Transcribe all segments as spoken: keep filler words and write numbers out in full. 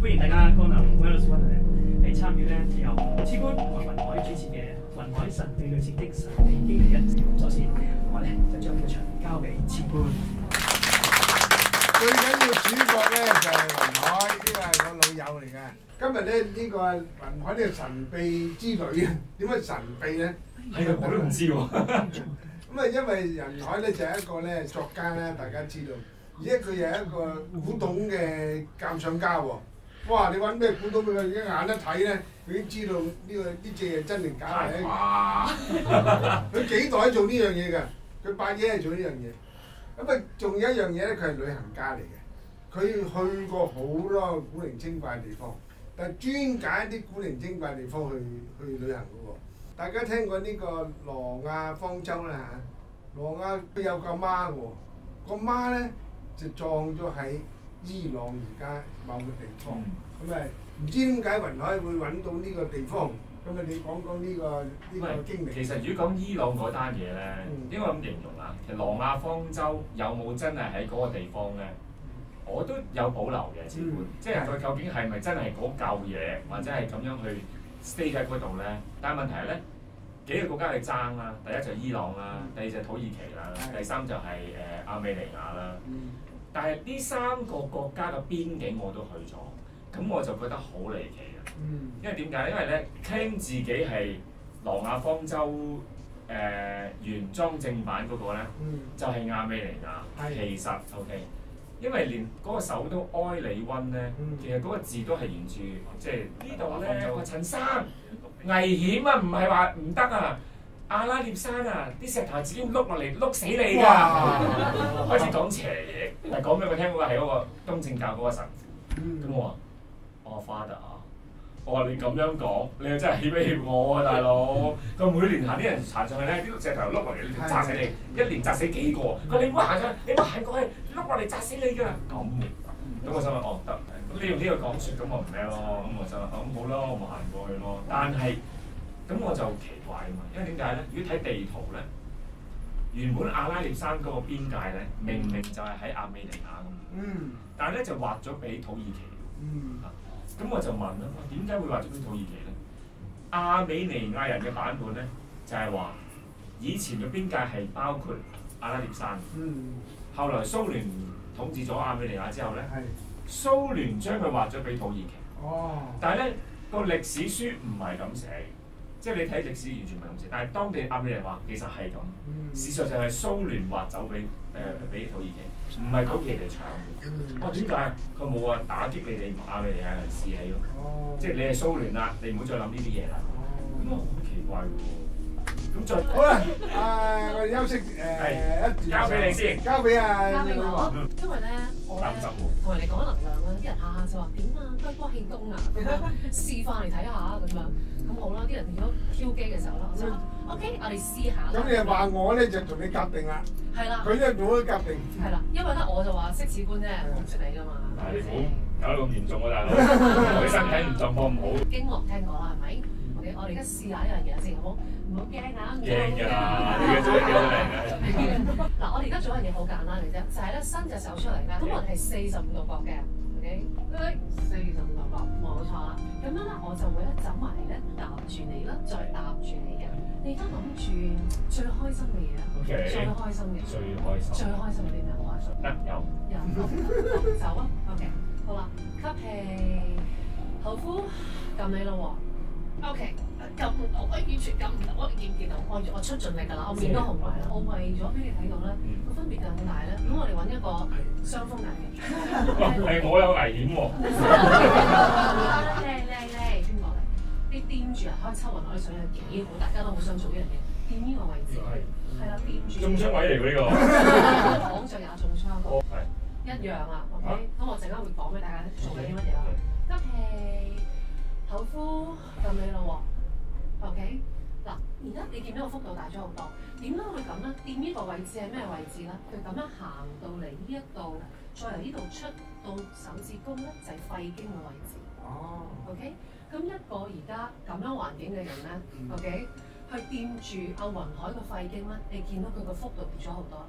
迎大家光臨 Wellness Wonderland 嚟參與咧由次官同埋雲海主持嘅雲海神秘旅程的神秘經歷一。首先，我咧就將呢個場交俾次官。 最緊要主角咧就係雲海，呢個係我老友嚟嘅。今日咧呢個雲海呢個神秘之旅啊，點解神秘咧？ 係啊，我都唔知喎。 咁啊，因為雲海咧就係一個咧作家啦，大家知道，而且佢又係一個古董嘅鑑賞家喎。哇！你揾咩古董俾佢，一眼一睇咧，佢已經知道呢、呢個呢隻嘢真定假嘅。哇！佢幾代做呢樣嘢㗎？佢伯爺係做呢樣嘢。咁啊，仲有一樣嘢咧，佢係旅行家嚟嘅。佢去過好多古靈精怪嘅地方，但係專揀一啲古靈精怪嘅地方去去旅行嘅喎。大家聽過呢個挪亞方舟啦嚇？挪亞佢有個媽喎，個媽咧就葬咗喺伊朗而家某個地方。咁誒唔知點解雲海會揾到呢個地方？咁啊，你講講呢個呢個經歷。 其實如果講伊朗嗰單嘢咧，應該咁形容啊。其實挪亞方舟有冇真係喺嗰個地方咧？我都有保留嘅，似乎即係佢究竟係咪真係嗰嚿嘢，或者係咁樣去 stay 喺嗰度咧？但係問題係咧，幾個國家去爭啦。第一就係伊朗啦，第二就係土耳其啦，第三就係誒亞美尼亞啦。但係呢三個國家嘅邊境我都去咗，咁我就覺得好離奇嘅。因為點解？因為咧 claim 自己係挪亞方舟誒、呃、原裝正版嗰個咧，嗯、就係亞美尼亞。的其實 OK， 因為連嗰個首都埃里溫咧，嗯、其實嗰個字都係沿住即係呢度咧。話陳生危險啊，唔係話唔得啊！阿拉涅山啊，啲石頭只要碌落嚟碌死你㗎！開始講邪嘢，係講俾我聽嗰個係嗰個東正教嗰個神父。咁、嗯、我話：我 father 啊，我話你咁樣講，你又真係氣不氣我啊，大佬！佢每年行啲人行上去咧，啲石頭碌落嚟砸死你，一年砸死幾個。佢話你唔好行上，你唔好行過去，碌落嚟砸死你㗎！咁，咁我心諗哦得，咁你用呢個講説，咁我唔咩咯？咁我心諗咁好啦，我咪行過去咯。但係咁我就奇怪啊嘛，因為點解咧？如果睇地圖咧，原本阿拉涅山嗰個邊界咧，明明就係喺亞美尼亞咁，嗯、但係咧就劃咗俾土耳其。嗯，咁、啊、我就問啦，點解會劃咗俾土耳其咧？亞美尼亞人嘅版本咧，就係、是、話以前嘅邊界係包括阿拉涅山，嗯、後來蘇聯統治咗亞美尼亞之後咧，是蘇聯將佢劃咗俾土耳其。哦，但係咧個歷史書唔係咁寫。即係你睇歷史完全唔係咁寫，但係當地亞美尼亞話其實係咁，嗯、事實上係蘇聯劃走俾誒俾土耳其，唔係土耳其嚟搶嘅。哦，點解？佢冇話打擊你哋亞美尼亞人士氣咯，哦、即係你係蘇聯啦，你唔好再諗呢啲嘢啦。咁啊好奇怪喎！咁再好啦，誒我哋休息誒一交俾你先， 交俾阿交俾我，因為咧我咧同人哋講能量啦，啲人下下就話點啊，龜波氣功啊，咁樣示範嚟睇下咁樣。咁好啦，啲人變咗挑機嘅時候啦，我就 OK， 我哋試下。 咁你話我咧就同你夾定啦。係啦。佢咧同我夾定。係啦， 因為咧我就話識此官啫，我唔識你㗎嘛。 係你唔好搞到咁嚴重喎，大佬，你身體唔狀況唔好。 經絡聽過啦，係咪 ？OK， 我哋而家試下一樣嘢先，好冇？唔好驚啊！ 驚㗎啦，你嘅做嘢幾多嚟嘅？ 嗱，我哋而家做一樣嘢好簡單嚟啫，就係咧伸隻手出嚟㗎，咁我哋係四十五度角嘅。OK，四十五度角，冇錯啦。咁樣咧，我就會咧走埋嚟咧搭住你啦，再搭住你嘅。你而家諗住最開心嘅嘢啊！ OK， 最開心嘅。最開心。最開心嘅啲咩好啊？ 得有。 有。走啊 ！OK， 好啦，吸氣，口呼，撳你咯喎。OK， 撳唔到，我完全撳唔到，我見唔見到？我我出盡力㗎啦，我面都紅埋啦。我為咗俾你睇到咧，個分別更大咧。咁我哋揾一個雙風眼嘅。 係我有危險喎。 靚靚靚，邊個嚟？你掂住啊，可以抽勻落啲水係幾好，大家都好想做呢樣嘢。掂呢個位置，係啦，掂住。 中槍位嚟㗎呢個。 講著也中槍。係。一樣啊 ，OK。咁我陣間會講俾大家做緊啲乜嘢啦。吸氣。口呼撳你咯喎 ，OK 嗱，而家你見到個幅度大咗好多，點解會咁咧？掂呢個位置係咩位置咧？佢咁樣行到嚟呢一度，再由呢度出到手指公咧，就係、是、肺經嘅位置。哦 ，OK， 咁一個而家咁樣環境嘅人咧、嗯、，OK， 去掂住阿雲海個肺經咧，你見到佢個幅度跌咗好多。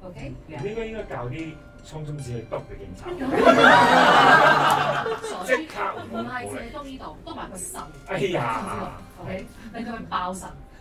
OK？ 應該應該教啲蒼中子去篤嘅警察，即刻唔係淨係篤呢度，篤埋個腎。 哎呀 ，OK？令到佢爆腎。